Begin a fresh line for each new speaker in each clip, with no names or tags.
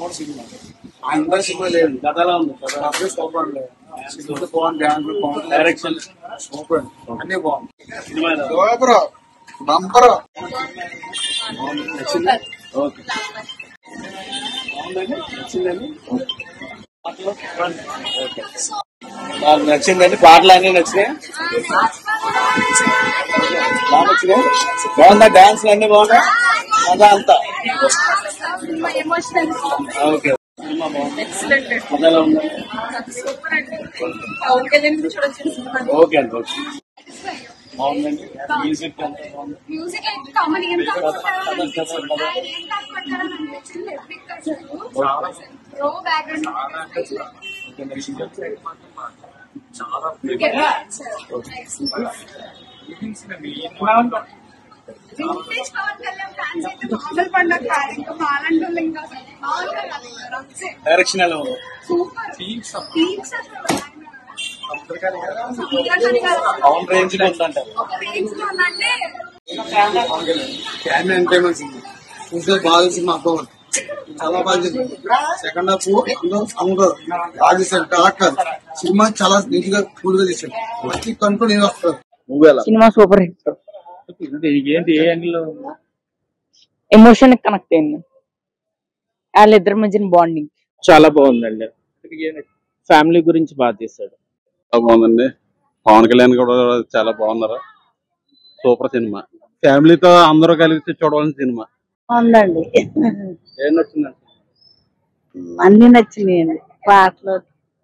అందరూ సినిమా లేదు గతలా ఉంది సూపర్ సినిమా బాగుంది డ్యాన్స్ బాగుంది డైరెక్షన్ సూపర్ అన్ని బాగుంది సూపర్ బంపర్ నచ్చింది ఓకే బాగుందండి నచ్చిందండి నాకు నచ్చిందండి పాటలు అన్నీ నచ్చినాయి బాగా నచ్చినాయి బాగుందా డాన్స్లు అన్ని బాగున్నాయి అదా అంతా ఓకే సినిమా బాగుంది అదెలా ఉంది ఓకే అండి ఓకే బాగుందండి మ్యూజిక్ అంతా బాగుంది డైరెక్షన్ ఎలా ఉంది పవన్ రేంజ్ లో ఉందంటారు బాగా సినిమా పవన్ చాలా బాగా సెకండ్ హాఫ్ అందరూ బాగా చేశారు డాక్టర్ సినిమా చాలా నీట్ గా కూల్ గా తీశాడు ప్రతి కంట్రోల్ నేను వస్తారు
సినిమా సూపర్ హిట్
ఏంటి ఏ యాంగిల్
ఎమోషన్ కనెక్ట్ అయింది వాళ్ళిద్దరి మధ్యన బాండింగ్
చాలా బాగుందండి ఫ్యామిలీ గురించి బాగా తీశాడు
బాగుందండి పవన్ కళ్యాణ్ కూడా చాలా బాగున్నారు సూపర్ సినిమా ఫ్యామిలీతో అందరూ కలిసి చూడవలసిన సినిమా
బాగుందండి
ఏం నచ్చిందండి
అన్ని నచ్చినాయండి పాటలు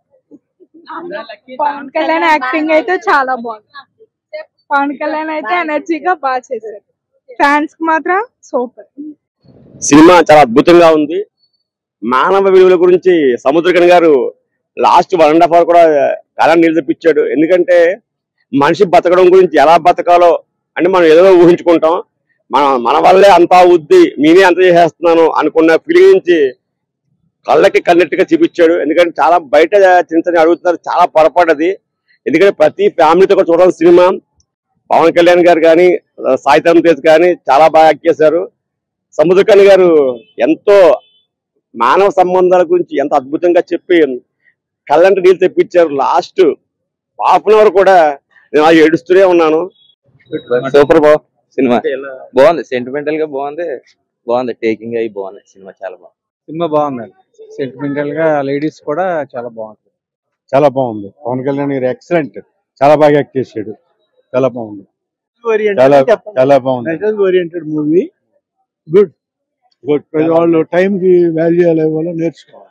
పవన్ కళ్యాణ్ యాక్టింగ్ అయితే చాలా బాగుంది పవన్ కళ్యాణ్ అయితే ఎనర్జీగా బాగా చేశారు ఫ్యాన్స్ కి మాత్రం సూపర్
సినిమా చాలా అద్భుతంగా ఉంది మానవ విలువల గురించి సముద్రకన్ గారు లాస్ట్ 1.5 hour కూడా కాలాన్ని నిలదప్పించాడు ఎందుకంటే మనిషి బతకడం గురించి ఎలా బతకాలో అంటే మనం ఏదో ఊహించుకుంటాం మన వల్లే అంతా అవుద్ది నేనే అంత చేసేస్తున్నాను అనుకున్న ఫీలింగ్ నుంచి కళ్ళకి కన్నెట్టుగా చూపించాడు ఎందుకంటే చాలా బయట చింతని అడుగుతున్నారు చాలా పొరపాటు ఎందుకంటే ప్రతి ఫ్యామిలీతో కూడా చూడాల్సిన సినిమా పవన్ కళ్యాణ్ గారు కానీ సాయి ధరమ్ తేజ్ కానీ చాలా బాగా యాక్ట్ చేశారు సముద్రకన్ గారు ఎంతో మానవ సంబంధాల గురించి ఎంత అద్భుతంగా చెప్పి కళ్ళంటే నీళ్ళు తెప్పించారు లాస్ట్ 1/2 hour కూడా నేను అది ఏడుస్తూనే ఉన్నాను
సూపర్ సినిమా బాగుంది సెంటిమెంటల్ గా బాగుంది టేకింగ్ అయ్యి బాగుంది సినిమా చాలా బాగుంది
సినిమా బాగుందండి సెంటిమెంటల్ గా లేడీస్ కూడా చాలా బాగుంది పవన్ కళ్యాణ్ గారు ఎక్సలెంట్ చాలా బాగా యాక్ట్ చేశాడు చాలా బాగుంది చాలా బాగుంది మెసేజ్ ఓరియంటెడ్ మూవీ గుడ్ వాళ్ళు టైం కి వాల్యూ ఎలా ఇవ్వాలో నేర్చుకోవాలి